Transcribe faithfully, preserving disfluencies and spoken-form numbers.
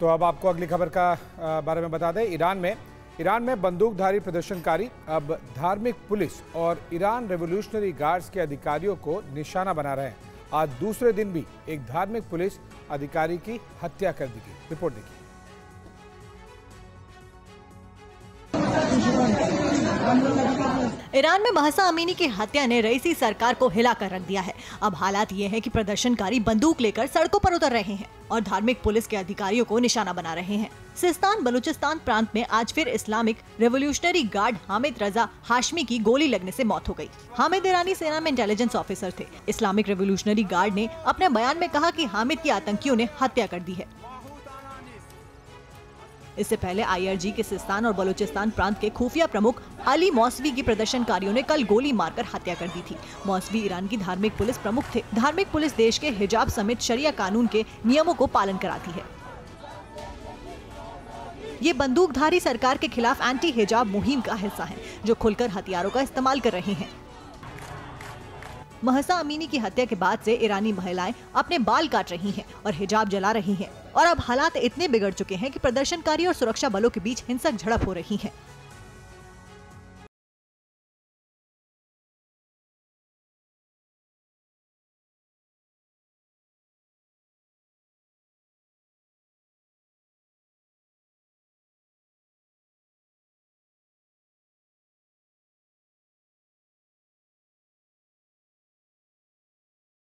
तो अब आपको अगली खबर का बारे में बता दें। ईरान में ईरान में बंदूकधारी प्रदर्शनकारी अब धार्मिक पुलिस और ईरान रेवोल्यूशनरी गार्ड्स के अधिकारियों को निशाना बना रहे हैं। आज दूसरे दिन भी एक धार्मिक पुलिस अधिकारी की हत्या कर दी गई। रिपोर्ट देखिए। ईरान में महसा अमीनी की हत्या ने रईसी सरकार को हिलाकर रख दिया है। अब हालात ये है कि प्रदर्शनकारी बंदूक लेकर सड़कों पर उतर रहे हैं और धार्मिक पुलिस के अधिकारियों को निशाना बना रहे हैं। सिस्तान बलूचिस्तान प्रांत में आज फिर Islamic revolutionary guard Hamid Raza Hashmi की गोली लगने से मौत हो गई। हामिद ईरानी सेना में इंटेलिजेंस ऑफिसर थे। इस्लामिक रेवोल्यूशनरी गार्ड ने अपने बयान में कहा कि हामिद की आतंकियों ने हत्या कर दी है। इससे पहले आईआरजी के सिस्तान और बलूचिस्तान प्रांत के खुफिया प्रमुख अली मौसवी की प्रदर्शनकारियों ने कल गोली मारकर हत्या कर दी थी। मौसवी ईरान की धार्मिक पुलिस प्रमुख थे। धार्मिक पुलिस देश के हिजाब समेत शरिया कानून के नियमों को पालन कराती है। ये बंदूकधारी सरकार के खिलाफ एंटी हिजाब मुहिम का हिस्सा है, जो खुलकर हथियारों का इस्तेमाल कर रहे हैं। महसा अमीनी की हत्या के बाद से ईरानी महिलाएं अपने बाल काट रही हैं और हिजाब जला रही हैं और अब हालात इतने बिगड़ चुके हैं कि प्रदर्शनकारी और सुरक्षा बलों के बीच हिंसक झड़प हो रही है।